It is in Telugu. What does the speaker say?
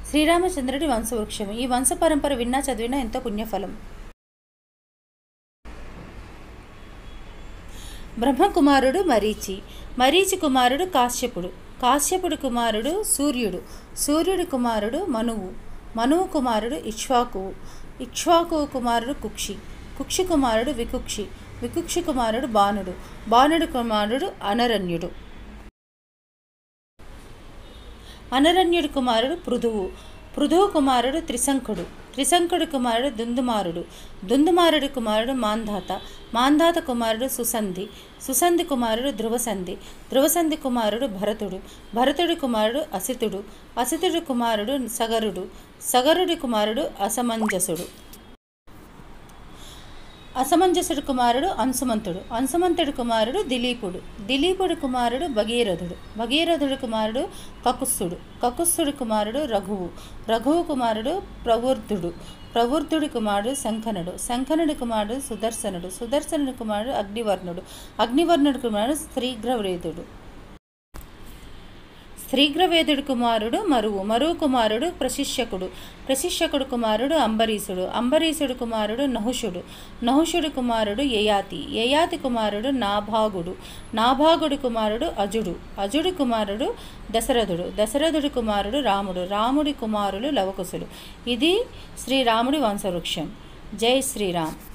శ్రీరామచంద్రుడి వంశవృక్షం. ఈ వంశ పరంపర విన్నా చదివినా ఎంతో పుణ్యఫలం. బ్రహ్మకుమారుడు మరీచి. మరీచి కుమారుడు కాశ్యపుడు. కాశ్యపుడు కుమారుడు సూర్యుడు. సూర్యుడి కుమారుడు మనువు. మనువు కుమారుడు ఇక్ష్వాకువు. ఇక్ష్వాకువు కుమారుడు కుక్షి. కుక్షి కుమారుడు వికుక్షి. వికుక్షి కుమారుడు బాణుడు. బాణుడి కుమారుడు అనరణ్యుడు. అనరణ్యుడి కుమారుడు పృథువు. పృథువు కుమారుడు త్రిశంకుడు. త్రిశంకుడి కుమారుడు దుందుమారుడు. దుందుమారుడి కుమారుడు మాంధాత. మాంధాత కుమారుడు సుసంధి. సుసంధి కుమారుడు ధ్రువసంధి. ధ్రువసంధి కుమారుడు భరతుడు. భరతుడి కుమారుడు అసితుడు. అసితుడి కుమారుడు సగరుడు. సగరుడి కుమారుడు అసమంజసుడు. అసమంజసుడి కుమారుడు అంశుమంతుడు. అంశుమంతుడి కుమారుడు దిలీపుడు. దిలీపుడి కుమారుడు భగీరథుడు. భగీరథుడి కుమారుడు కకుత్సుడు. కకుత్సుడి కుమారుడు రఘువు. రఘువు కుమారుడు ప్రవృద్ధుడు. ప్రవృద్ధుడి కుమారుడు శంఖనుడు. శంఖనుడి కుమారుడు సుదర్శనుడు. సుదర్శనుడి కుమారుడు అగ్నివర్ణుడు. అగ్నివర్ణుడి కుమారుడు శ్రీగ్రవేదుడు. శ్రీగ్రవేదుడి కుమారుడు మరువు. మరువు కుమారుడు ప్రశిష్యకుడు. ప్రశిష్యకుడు కుమారుడు అంబరీషుడు. అంబరీషుడి కుమారుడు నహుషుడు. నహుషుడి కుమారుడు యయాతి. యయాతి కుమారుడు నాభాగుడు. నాభాగుడి కుమారుడు అజుడు. అజుడి కుమారుడు దశరథుడు. దశరథుడి కుమారుడు రాముడు. రాముడి కుమారులు లవకుశులు. ఇది శ్రీరాముడి వంశవృక్షం. జై శ్రీరామ్.